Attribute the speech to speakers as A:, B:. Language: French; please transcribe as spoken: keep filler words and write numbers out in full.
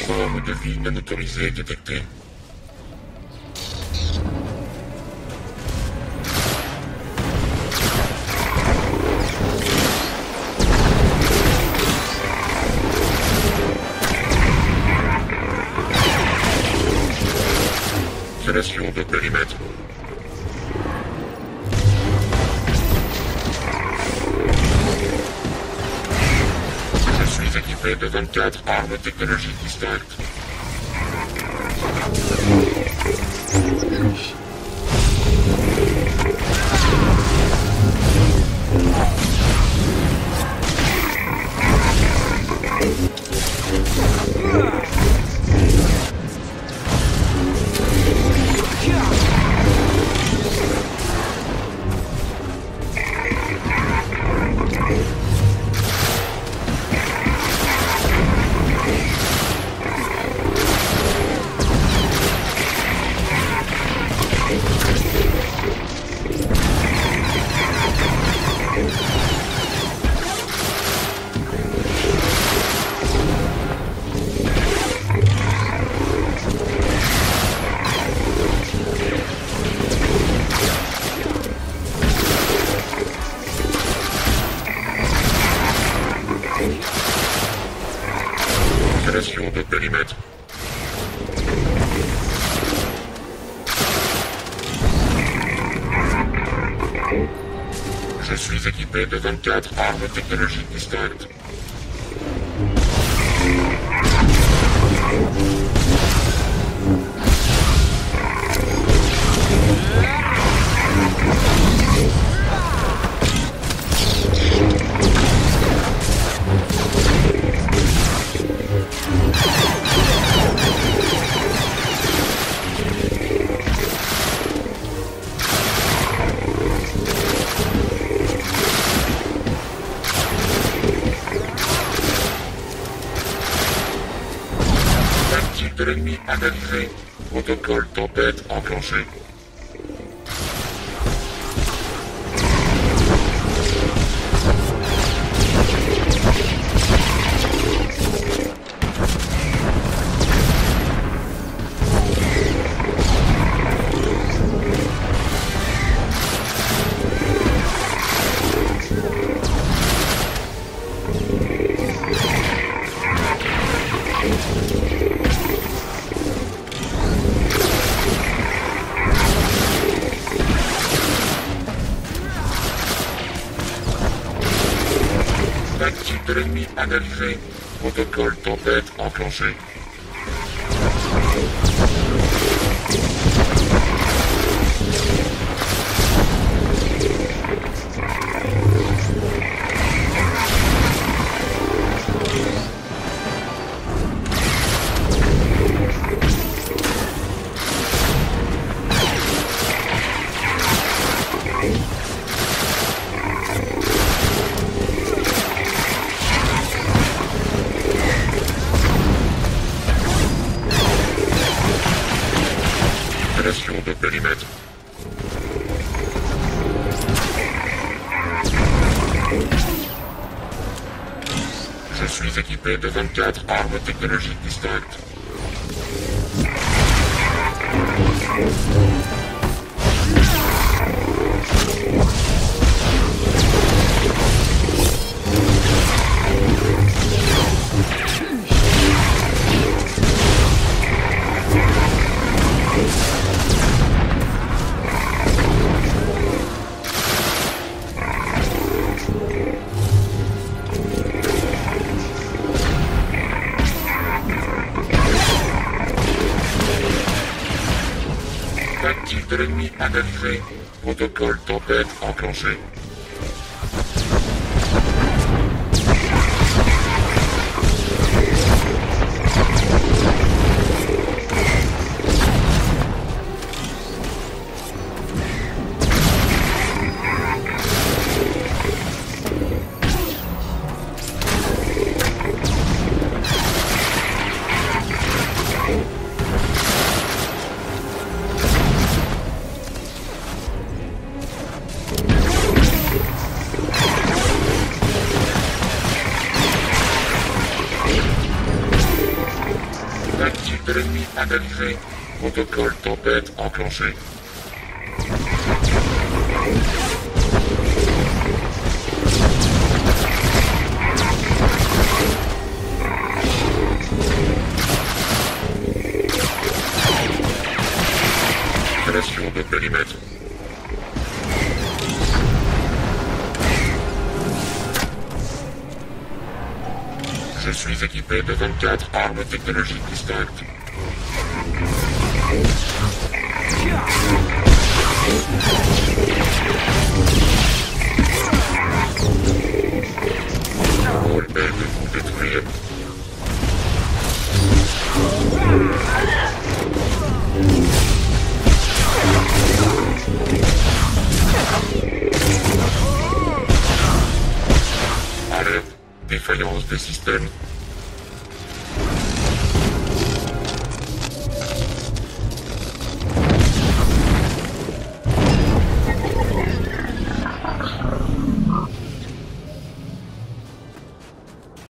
A: Forme de vie non autorisée détectée. Violation de périmètre. Je suis équipé de vingt-quatre armes technologiques distinctes. Violation de périmètre. Je suis équipé de vingt-quatre armes technologiques distinctes. Tactique de l'ennemi analysé. Protocole tempête enclenché. Tactique de l'ennemi analysé. Protocole tempête enclenché. Violation de périmètre. Je suis équipé de vingt-quatre armes technologiques distinctes. Tactique de l'ennemi analysé. Protocole tempête enclenché. de l'ennemi analysé. Protocole tempête enclenché. Création de périmètre. Je suis équipé de vingt-quatre armes technologiques distinctes. Mon rôle est de vous détruire. Alerte, défaillance des systèmes.